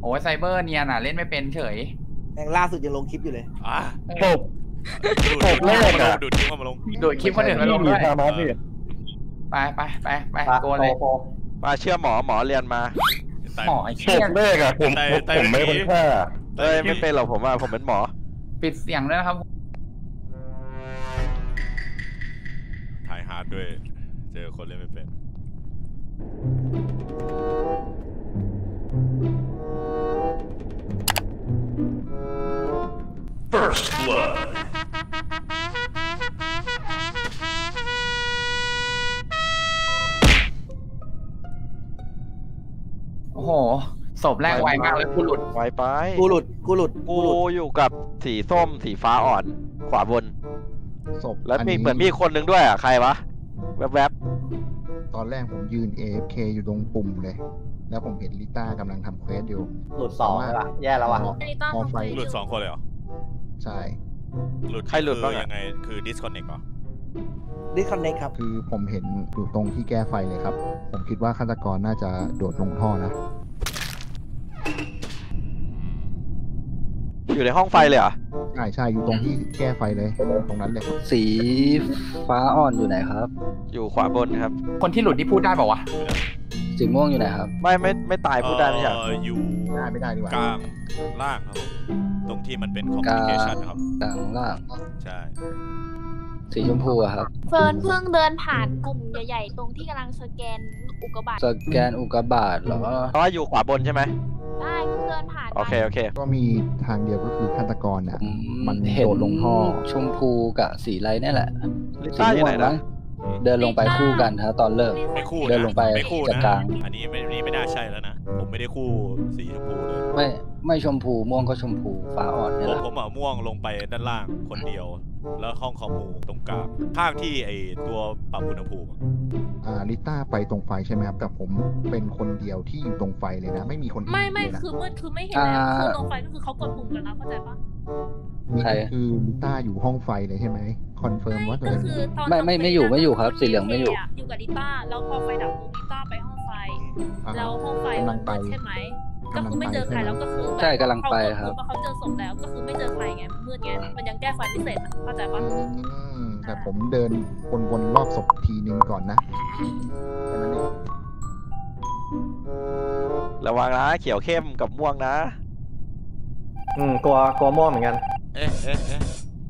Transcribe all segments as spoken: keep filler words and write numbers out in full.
อ้ไซเบอร์เนียน่ะเล่นไม่เป็นเฉยแม่งล่าสุดยังลงคลิปอยู่เลยอ่ะตบตบแรกอะดูดคลิปมาลงดูดคลิปคนอื่นมาลงด้วยไปไปไปไปโกนเลยมาเชื่อหมอหมอเรียนมาหมอตบแรกอะผมผมไม่เป็นแค่เอ้ยไม่เป็นหรอกผมว่าผมเป็นหมอปิดเสียงด้วยนะครับถ่ายฮาร์ดด้วยเจอคนเล่นไม่เป็น First Blood โอ้โหศพแรกไวมากเลยกูหลุดไวไปกูหลุดกูหลุดกูอยู่กับสีส้มสีฟ้าอ่อนขวาบนศพแล้วมีเหมือนมีคนหนึ่งด้วยอ่ะใครวะแวบๆตอนแรกผมยืน เอ เอฟ เค อยู่ตรงปุ่มเลยแล้วผมเห็นลิต้ากำลังทำเควสอยู่หลุดสองเลยว่ะแย่แล้วว่ะพอไฟหลุดสองคนเลยเหรอใช่หลุดใครหลุดบ้างยังไงคือ disconnect เหรอ disconnect ครับคือผมเห็นอยู่ตรงที่แก้ไฟเลยครับผมคิดว่าฆาตกรน่าจะโดดลงท่อนะอยู่ในห้องไฟเลยเหรอใช่ใช่อยู่ตรงที่แก้ไฟเลยตรงนั้นเลยสีฟ้าอ่อนอยู่ไหนครับอยู่ขวาบนครับคนที่หลุดที่พูดได้ป่าวะสีม่วงอยู่ไหนครับไม่ไม่ไม่ตายพูดได้ไม่ใช่อยู่ได้ไม่ได้ดีกว่ากลางล่างครับตรงที่มันเป็น communication ครับกลางล่างใช่สีชมพูอะครับเฟิร์นเพิ่งเดินผ่านกลุ่มใหญ่ๆตรงที่กำลังสแกนอุกกาบาตสแกนอุกกาบาตเหรอเพราะว่าอยู่ขวาบนใช่ไหมได้เพิ่งเดินผ่านโอเคโอเคก็มีทางเดียวก็คือฆาตกรเนี่ยมันเห็นโดดลงท่อชมพูกับสีไรนี่แหละสีม่วงนะเดินลงไปคู่กันฮะตอนเริ่มไม่คู่เดินลงไปจากกลางอันนี้ไม่นี่ไม่น่าใช่แล้วนะผมไม่ได้คู่สีชมพูเลยไม่ไม่ชมพูม่วงก็ชมพูฟ้าอ่อนเนี่ยแหละผมเอาม่วงลงไปด้านล่างคนเดียวแล้วห้องคอมมูตรงกลางข้างที่ไอตัวปรับอุณหภูมิอ่าลิต้าไปตรงไฟใช่ไหมครับแต่ผมเป็นคนเดียวที่อยู่ตรงไฟเลยนะไม่มีคนไม่ไม่คือมืดคือไม่เห็นแล้วคือตรงไฟก็คือเขากดปุ่มกันแล้วเข้าใจปะใช่คือลิต้าอยู่ห้องไฟเลยใช่ไหมคอนเฟิร์มว่าก็คือตอนไม่ไม่ไม่อยู่ไม่อยู่ครับสีเหลืองไม่อยู่อยู่กับลิต้าแล้วพอไฟดับลิต้าไปห้องไฟแล้วห้องไฟมันมืดใช่ไหมก็คือไม่เจอใครแล้วก็คือใช่กำลังไปครับพอเขาเจอศพแล้วก็คือไม่เจอใครไงมืดไงมันยังแก้ไฟไม่เสร็จเข้าใจปะแต่ผมเดินวนๆรอบศพทีนึงก่อนนะแค่นั้นเองระวังนะเขียวเข้มกับม่วงนะอืมกลัวกลัวม่วงเหมือนกันเอ๊ะเอ๊ะเอ๊ะ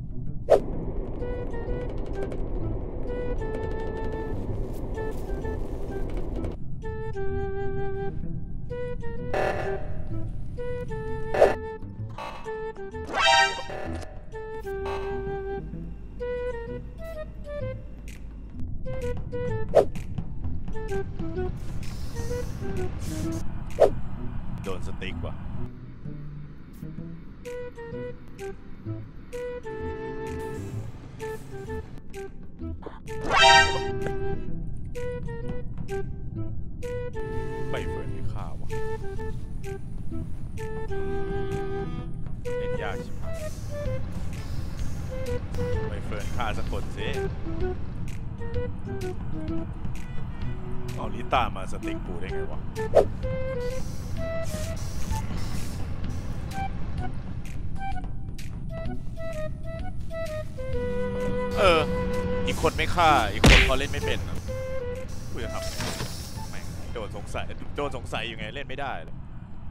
โดนสติ๊กว่ะไม่เฟิร์นไม่ฆ่าวะเล่นยากชิบหายไม่เฟิร์นฆ่าสักคนสิเอาลิต้ามาสติ๊กปูได้ไงวะเอออีกคนไม่ฆ่าอีกคนเขาเล่นไม่เป็นกูจะทำไงไม่โดนสงสัยโดนสงสัยอยู่ไงเล่นไม่ได้เลย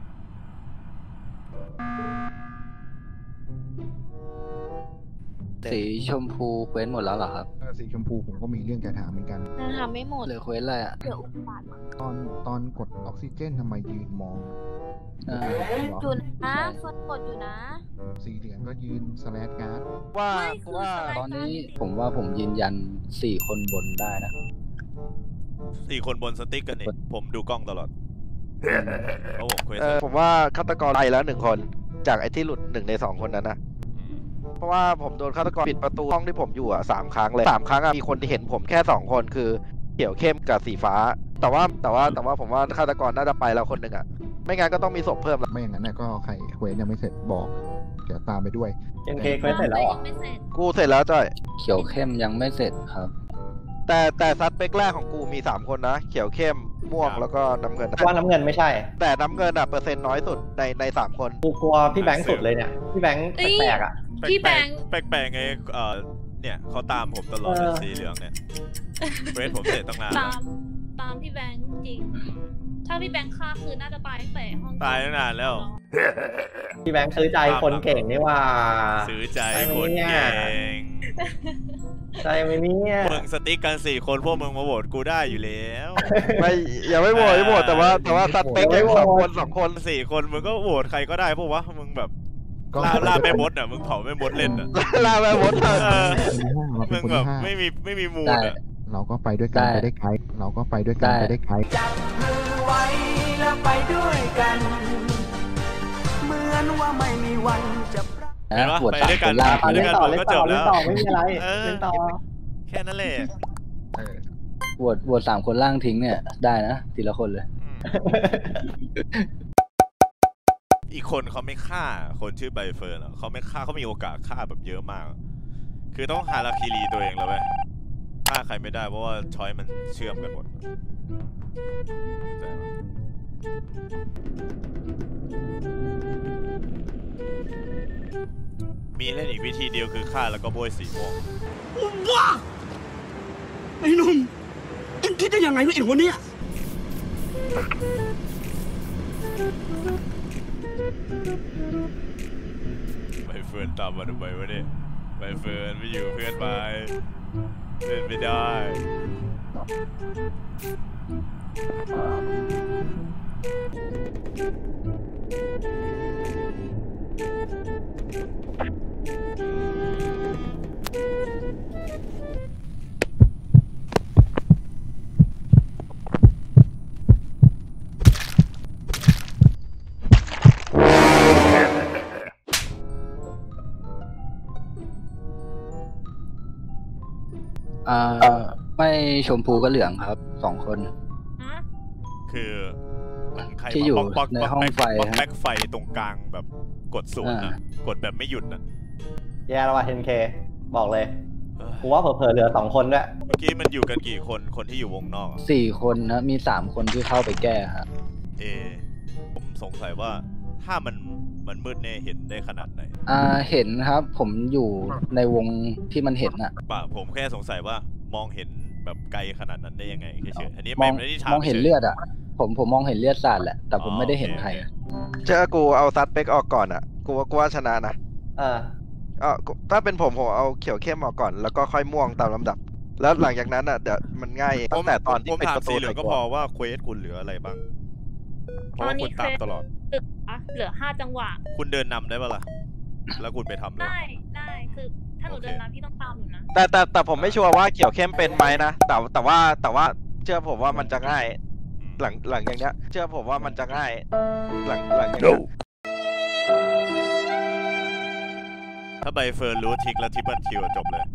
สีชมพูเควสหมดแล้วเหรอครับสีชมพูผมก็มีเรื่องจะถามเหมือนกันทำไม่หมดเหลือเควสอะไรอ่ะเหลืออุกกาบาตตอนตอนกดออกซิเจนทำไมยืนมองอยู่นะคนกดอยู่นะสีเหลืองก็ยืนสแลชการ์ดว่าว่าตอนนี้ผมว่าผมยืนยันสี่คนบนได้นะสี่คนบนสติ๊กกันนี่ผมดูกล้องตลอดโอ้โหเควสผมว่าฆาตกรไปแล้วหนึ่งคนจากไอ้ที่หลุดหนึ่งในสองคนนั้นนะเพราะว่าผมโดนฆาตกรปิดประตูห้องที่ผมอยู่อ่ะสามครั้งเลยสามครั้งอ่ะมีคนที่เห็นผมแค่สองคนคือเขียวเข้มกับสีฟ้าแต่ว่าแต่ว่าแต่ว่าผมว่าฆาตกรน่าจะไปแล้วคนหนึ่งอ่ะไม่งั้นก็ต้องมีศพเพิ่มไม่อย่างนั้นก็ใครเควสยังไม่เสร็จบอกเดี๋ยวตามไปด้วยเอ็นเคเควสเสร็จแล้วอ่ะกูเสร็จแล้วจ้อยเขียวเข้มยังไม่เสร็จครับแต่แต่ซัดเปกแรกของกูมีสามคนนะเขียวเข้มม่วงแล้วก็น้ำเงินว่าน้ำเงินไม่ใช่แต่น้ำเงินอ่ะเปอร์เซ็นต์น้อยสุดในในสามคนกูกลัวพี่แบงค์สุดเลยเนี่ยพี่แบงค์แปลกๆอ่ะพี่แบงค์แปลกๆไงเออเนี่ยเขาตามผมตลอดเลยสีเหลืองเนี่ยเฟรนผมเสร็จตั้งนานตามตามพี่แบงค์จริง ถ้าพี่แบงค์ฆ่าคือน่าจะตายตั้งแต่ห้องตายตั้งนานแล้วพี่แบงค์ซื้อใจคนเก่งนี่ว่าซื้อใจคนเก่งใจไหมเนี่ยมึงสติ๊กกันสี่คนพวกมึงมาโหวตกูได้อยู่แล้วไม่อย่าไม่โหวตไม่โหวตแต่ว่าแต่ว่าสเปคแค่สองคนสองคนสี่คนมึงก็โหวตใครก็ได้พวกวะมึงแบบก็ล่าล่าแม่มดอ่ะมึงเผาแม่มดเล่นอ่ะลาไปหมดเออเราเป็มึนงคนแบบที่ห้าไม่มีไม่มีมูลได้อ่ะเราก็ไปด้วยกันได้ไปได้ไกลเราก็ไปด้วยกันได้ไปได้ไกลไว้แล้วไปด้วยกัน เหมือนว่าไม่มีวันจะพรากเห็นนะปะบวชไปสามด้วยคกันนล่างไปด้เล่วยนกันต่อผมเล่นก็จต่อบ เล่แล้นวต่อไม่มีอะไรเออเล่นต่อแค่นั้นแหละบวชบวชสามคนล่างทิ้งเนี่ย ได้นะทีละคนเลยอืมอีกคนเขาไม่ฆ่าคนชื่อใบเฟิร์นอะเขาไม่ฆ่าเขามีโอกาสฆ่าแบบเยอะมาก คือต้องฮาราคิรีตัวเองแล้วเว้ยฆ่าใครไม่ได้เพราะว่าช้อยมันเชื่อมกันหมดมีเล่นอีกวิธีเดียวคือฆ่าแล้วก็โบยสีม่วงว้าไอ้หนุ่มเอ็งคิดได้ยังไงวะไอ้หัวเนี่ยใบเฟิร์นตามมาทำไมวะเนี่ยใบเฟิร์นไม่อยู่เพื่อนไปเล่นไม่ได้อ่าไม่ชมพูก็เหลืองครับสองคนฮะคือมันใครที่อยู่บล็อกบล็อกในบล็อกห้องแบ็คไฟบล็อกฮะแบ็คไฟตรงกลางแบบกดศูนย์นะอ่ากดแบบไม่หยุดนะแย่แล้วว่ะ เทน เค บอกเลยเอ้ยกูว่าเผลอๆเหลือสองคนด้วยเมื่อกี้มันอยู่กันกี่คนคนที่อยู่วงนอกอะสี่คนนะมีสามคนที่เข้าไปแก้ฮะเอผมสงสัยว่าถ้ามันมันมืดเนี่ยเห็นได้ขนาดไหนอ่าเห็นครับ ผมอยู่ในวงที่มันเห็นอะป่ะผมแค่สงสัยว่ามองเห็นแบบไกลขนาดนั้นได้ยังไงเฉยๆอันนี้มไม่องไม่ได้ถามมองเห็นฉยๆเลือดอะผมผมมองเห็นเลือดสาดแหละ แต่ผมไม่ได้เห็นใครอ๋อโอเคเจอกูเอาซัดเปคออกก่อนอ่ะกูว่ากูว่าชนะนะเออเออถ้าเป็นผมผมเอาเขียวเข้มออกก่อนแล้วก็ค่อยม่วงตามลำดับ แล้วหลังจากนั้นอ่ะเดี๋ยวมันง่ายเองตั้งแต่ตอนที่ผมปิดถามประตูสีเหลืองก็ใส่พวอว่าเควสคุณเหลืออะไรบ้างเพราะว่าคุณตามตลอดเหลือเหลือห้าจังหวะคุณเดินนำได้ปะล่ะแล้วคุณไปทำเลยได้ได้คือถ้าหนูโอเคเดินน้ำพี่ต้องตามหนูนะแต่แต่แต่ผมไม่ชัวร์ว่าเขียวเข้มเป็นไหมนะแต่แต่ว่าแต่ว่าเชื่อผมว่ามันจะง่าย หลังหลังอย่างเนี้ย เชื่อผมว่ามันจะง่าย หลังหลังอย่างเนี้ยถ้าใบเฟิร์นรู้ทิกแล้วทิปเปิลคิวจบเลย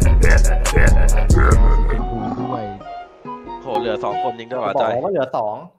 ชมพูด้วยโหเหลือสองคนจริงด้วยบว่ะอกจอยว่าเหลือสอง